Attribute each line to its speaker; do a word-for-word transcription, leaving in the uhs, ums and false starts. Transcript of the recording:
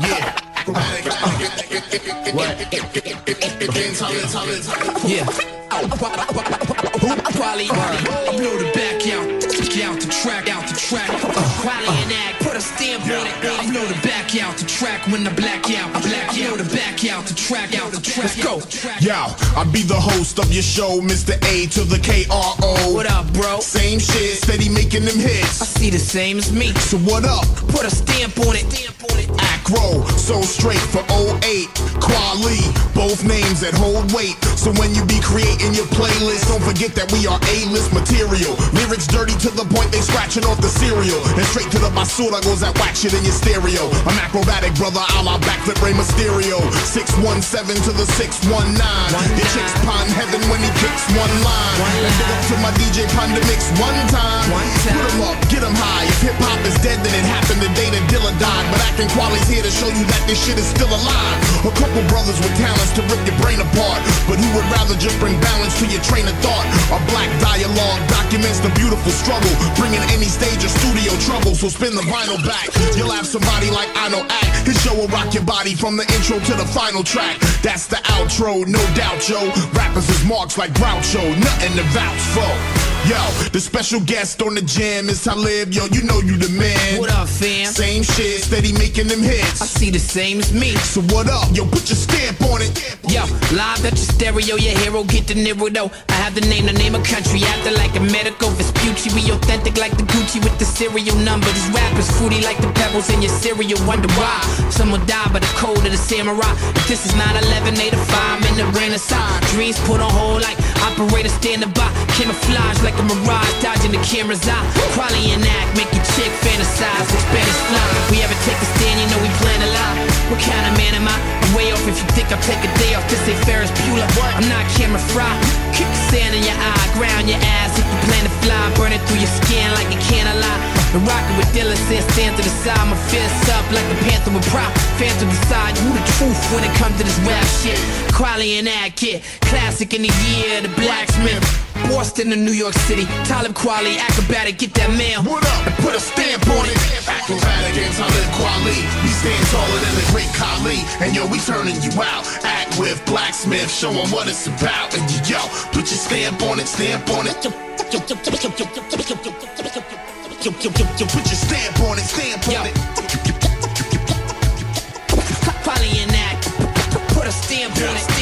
Speaker 1: Yeah. What? Yeah. Quality, I blow the back out, out the track, out the track. Quality and act, put a stamp on it. I blow the back out the track when I black out, I black out. The back out the track, out the track. Let's go.
Speaker 2: Yo, I be the host of your show, Mister A to the K R O.
Speaker 1: What up, bro?
Speaker 2: Same shit, steady making them hits.
Speaker 1: I see the same as me.
Speaker 2: So what up?
Speaker 1: Put a stamp on it.
Speaker 2: Acro, so straight for oh eight. Quali, both names that hold weight. So when you be creating your playlist, don't forget that we are A-list material. Lyrics dirty to the point they scratching off the cereal. And straight to the basura goes that whack shit in your stereo. I'm acrobatic, brother, a la backflip Rey Mysterio. six one seven to the six one nine. Your chick's pond heaven when he kicks one line. And big up to my D J Panda Mix one time. Put him up, get him high. If hip-hop is dead, then it happened the day that Dilla died. But acting Quali's here to show you that this shit is still alive. A couple brothers with talents to rip your brain apart, but who would rather just bring balance to your train of thought? A black dialogue documents the beautiful struggle, bringing any stage or studio trouble. So spin the vinyl back, you'll have somebody like I know act. His show will rock your body from the intro to the final track. That's the outro, no doubt, yo. Rappers is marks like Groucho, nothing to vouch for. Yo, the special guest on the jam is Talib, yo, you know you the man.
Speaker 1: What up, fam?
Speaker 2: Same shit, steady making them hits.
Speaker 1: I see the same as me.
Speaker 2: So what up, yo, put your stamp on it.
Speaker 1: Yo, live at your stereo, your hero get the nero though. I have the name, the name of country, after like a medical Vespucci. We authentic like the Gucci with the serial number. This rap is fruity like the pebbles in your cereal. Wonder why someone died by the code of the samurai. If this is nine eleven, they defy I'm in the renaissance. Dreams put on hold like operators standing by. Camouflage like a mirage, dodging the camera's eye. Quality and act, make your chick fantasize. With Spanish fly, if we ever take a stand, you know we plan a lot. What kind of man am I? I'm way off if you think I'll take a day off. This ain't Ferris Bueller, I'm not camera fry. Kick the sand in your eye, ground your ass. If you plan to fly, burn it through your skin like a can of lie. The rocket with Dilla says stand to the side. My fist up like a panther with prop. Phantom decide who the truth when it comes to this rap shit. Quality and act, kid. Classic in the year, the blacksmith. Boston to New York City, Talib Kweli, acrobatic, get that mail.
Speaker 2: What up? And put a stamp on it. Acrobatic and Talib Kweli, we stand taller than the great Khali. And yo, we turning you out. Act with Blacksmith, show 'em what it's about. And yo, put your stamp on it, stamp on it. Put your stamp on it, stamp on it.
Speaker 1: Kweli and act, put a stamp on it.